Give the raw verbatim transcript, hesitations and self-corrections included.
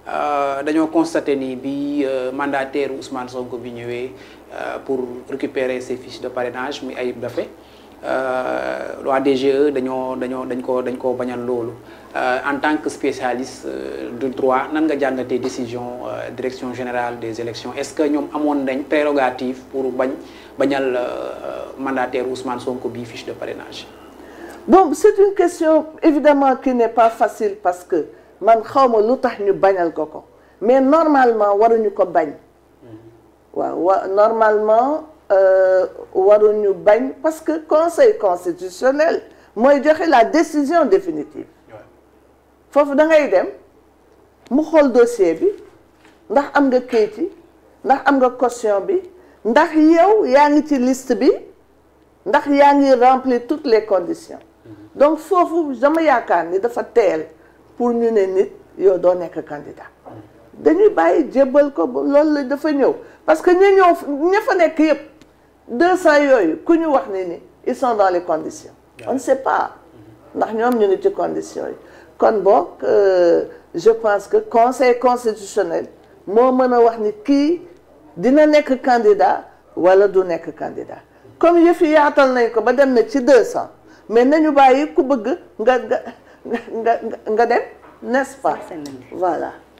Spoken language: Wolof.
dañoo constaté ni bi mandataire Ousmane Sonko bi ñëwee pour récupérer ses fiches de parrainage muy Ayib Daffé waa D G E dañoo dañoo dañ ko dañ koo bañal loolu en tant que spécialiste de droit nan nga jàngatee décision direction générale des élections est-ce que ñoom amoon nañ prérogative pour bañ bañal mandataire Ousmane Sonko bi fiche de parrainage? Bon, c'est une question évidemment qui n'est pas facile parce que man xawma lu tax ñu bañal ko ko mais normalement waruñu ko bañ waaw wa normalement waruñu bañ parce que conseil constitutionnel mooy joxe la décision définitive foofu da ngay dem mu xool dossier bi ndax am nga kayit yi ndax am nga caution bi ndax yow yaa ngi ci liste bi ndax yaa ngi remplir toutes les conditions donc foofu dama yaakaar ni dafa teel pour ñu ne nit yow doo nekk candidat dañuy bàyyi jébbal ko loolu la dafa ñëw parce que ña ñëw ña fa nekk yëpp deux cents yooyu ku ñu wax ni ni ils sont dans les conditions on ne sait pas ndax ñoom ñu ngi ci conditions yi kon boog je pense que conseil constitutionnel moo mën a wax ni kii dina nekk candidat wala du nekk candidat comme yëf yi yaatal nañ ko ba dem na ci deux cents mais nañu bàyyi ku bëgg nga nga nga nga dem n'est-ce pas voilà